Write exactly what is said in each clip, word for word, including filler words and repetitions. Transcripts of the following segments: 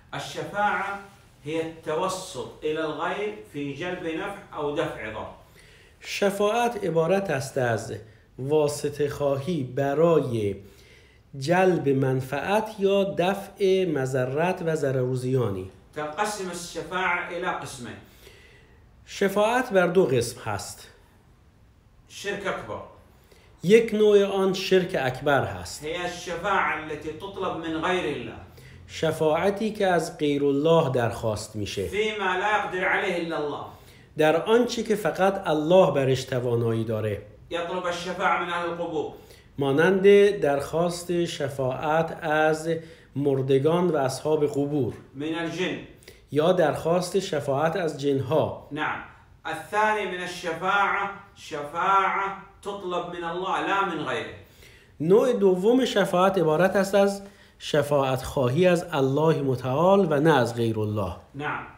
الشفاعة هي التوسط إلى الغير في جلب نفع أو دفع ضر. شفاعت عبارت است از واسطه خواهی برای جلب منفعت یا دفع مضرت و ضرر و زیانی. تنقسم الشفاعة إلى قسمين. شفاعت بر دو قسم هست. شرك أكبر. یک نوع آن شرک اکبر هست. هي الشفاعة التي تطلب من غير الله. شفاعتی که از غیر الله درخواست میشه. فيما لا يقدر عليه إلا الله. در آنچه که فقط الله برش توانایی داره. يطلب الشفاعة من أهل القبور. مانند درخواست شفاعت از مردگان و اصحاب قبور. من الجن. یا درخواست شفاعت از جنها. نعم. الثاني من الشفاعة شفاعة تطلب من الله لا من غيره. نوع دوم شفاعت عبارت است از شفاعت خواهی از الله متعال و نه از غیر الله. نعم.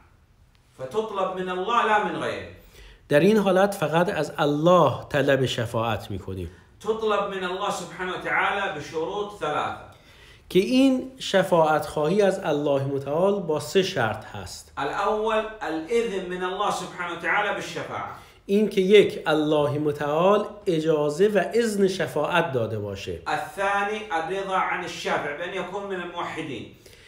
فتطلب من الله لا من غيره. در این حالت فقط از الله طلب شفاعت میکنیم. تطلب من الله سبحانه وتعالى بشروط ثلاثة. که این شفاعت خواهی از الله متعال با سه شرط هست. الأول الإذن من الله سبحانه وتعالى بالشفاعة. این که یک، الله متعال اجازه و اذن شفاعت داده باشه. الثاني الرضا عن الشافع بأن يكون من الموحدين.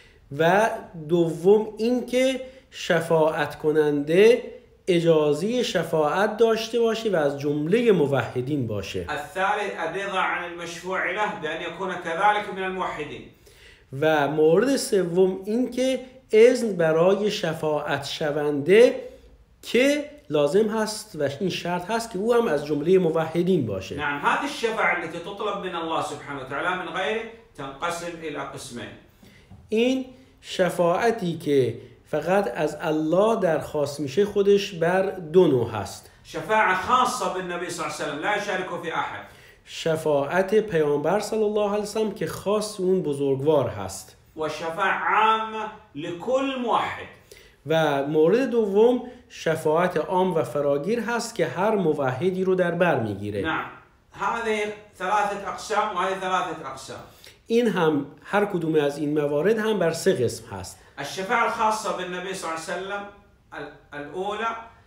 و دوم این که شفاعت کننده اجازه شفاعت داشته باشه و از جمله موحدین باشه. الثالث الرضا عن المشفوع له بأن يكون كذلك من الموحدين. و مورد سوم این که اذن برای شفاعت شونده که لازم هست و این شرط هست که او هم از جمله موحدین باشه. نعم هذه الشفاعة التي تطلب من الله سبحانه وتعالى من غيره تنقسم إلى قسمين. این شفاعتی که فقط از الله درخواست میشه خودش بر دو نوع هست. شفاعة خاصة بالنبي صلى الله عليه وسلم لا يشارك في أحد. شفاعت پیامبر صلی الله علیه وسلم که خاص اون بزرگوار هست. و شفاعة عامة لكل موحد. و مورد دوم شفاعت عام و فراگیر هست که هر موحدی رو در بر میگیره. نعم هذه ثلاثة أقسام وهذه ثلاثة أقسام. این هم هر کدوم از این موارد هم بر سه قسم هست. الشفاعة الخاصة بالنبي صلى الله عليه وسلم الأولى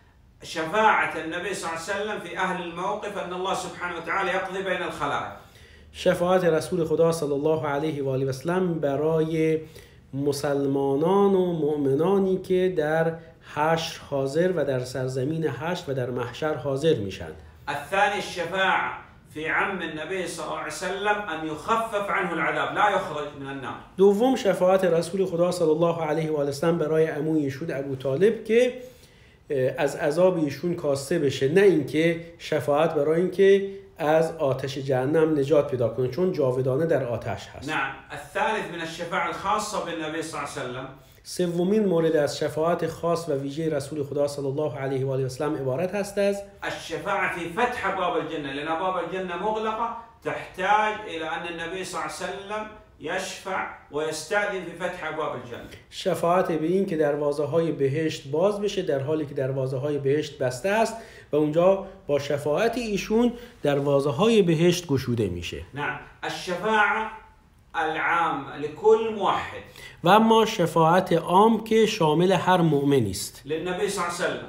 شفاعة النبي صلى الله عليه وسلم في أهل الموقف أن الله سبحانه وتعالى يقضي بين الخلائق. شفاعت رسول خدا صلی الله علیه و آله و سلم برای مسلمانان و مؤمنانی که در حشر حاضر و در سرزمین حشر و در محشر حاضر میشن. الثاني الشفاعة في عم النبي صلى الله عليه وسلم أن يخفف عنه العذاب لا يخرج من النار. دوم شفاعت رسول خدا صلی الله علیه و آله و سلم برای عموی ایشون ابو طالب که از عذاب ایشون کاسته بشه، نه اینکه شفاعت برای اینکه از آتش جهنم نجات پیدا کنه چون جاودانه در آتش هست. نعم الثالث من الشفاعة الخاصة بالنبي صلى الله عليه وسلم. سومین مورد از شفاعت خاص و ویژه رسول خدا صلی الله علیه و آله و سلم عبارت هست از الشفاعة في فتح باب الجنة لأن باب الجنة مغلقة تحتاج إلى أن النبي صلى الله عليه وسلم يشفع ويستأذن في فتح ابواب الجنة. شفاعت به این که دروازه های بهشت باز بشه در حالی که دروازه های بهشت بسته است و اونجا با شفاعت ایشون دروازه های بهشت گشوده میشه. نعم الشفاعة العام لكل موحد. و اما شفاعت عام که شامل هر مؤمنی است. للنبي صلى الله عليه وسلم.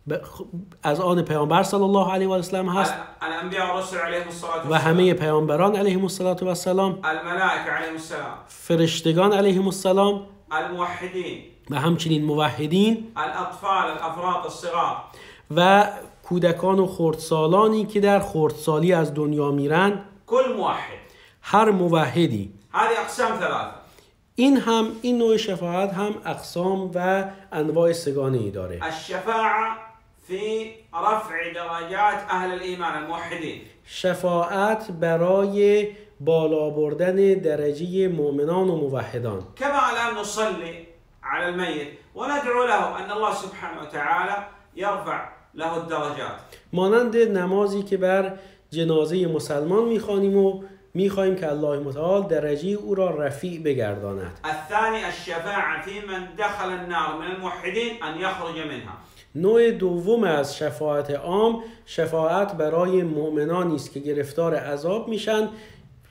از آن پیامبر صلی الله علیه و آله سلم هست. الانبیاء و رسل علیهم الصلاة و همه پیامبران علیهم الصلاة و السلام. الملائکه علیهم السلام. فرشتگان علیهم السلام. الموحدین. و همچنین موحدین. الاطفال الافراط الصغار. و کودکان و خردسالانی که در خردسالی از دنیا میرن. کل موحد. هر موحدی. هذه اقسام ثلاثه. این هم این نوع شفاعت هم اقسام و انواع سگانه‌ای داره. الشفاعة في رفع درجات اهل الايمان الموحدين. شفاعت برای بالا بردن درجه مؤمنان و موحدان. كما الان نصلي على الميت وندعو له ان الله سبحانه وتعالى يرفع له الدرجات. مانند نمازی که بر جنازه مسلمان میخوانیم و میخواهیم که الله متعال درجه او را رفیع بگرداند. الثاني الشفاعة في من دخل النار من الموحدين ان يخرج منها. نوع دوم از شفاعت عام شفاعت برای مؤمنانی است که گرفتار عذاب میشن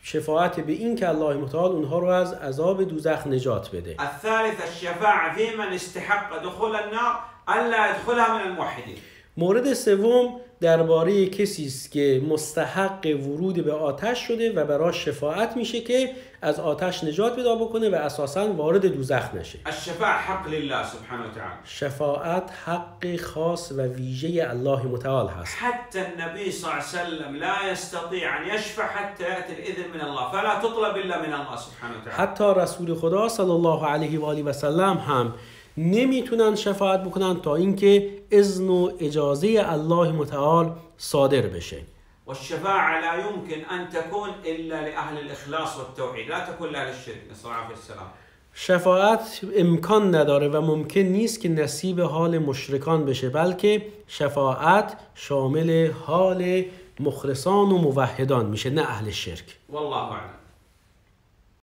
شفاعت به این که الله متعال اونها رو از عذاب دوزخ نجات بده. الثالث الشفاعة في من استحق دخول النار ألا يدخلها من الموحدين. مورد سوم درباره کسی است که مستحق ورود به آتش شده و برای شفاعت میشه که از آتش نجات پیدا بکنه و اساساً وارد دوزخ نشه. الشفاعة حق لله سبحانه وتعالى. شفاعت حق خاص و ویژه الله متعال هست. حتى النبي صلى الله عليه وسلم لا يستطيع أن يشفع حتى يأتي الإذن من الله فلا تطلب إلا من الله سبحانه وتعالى. حتی رسول خدا صلی الله علیه و آله و سلم هم نمیتونن شفاعت بکنن تا اینکه اذن و اجازه الله متعال صادر بشه. والشفاعة لا يمكن أن تكون إلا لأهل الإخلاص والتوحيد لا تكون لأهل الشرك نسأل الله العافية والسلام. شفاعت امکان نداره و ممکن نیست که نصیب حال مشرکان بشه، بلکه شفاعت شامل حال مخلصان و موحدان میشه، نه اهل شرک. والله أعلم.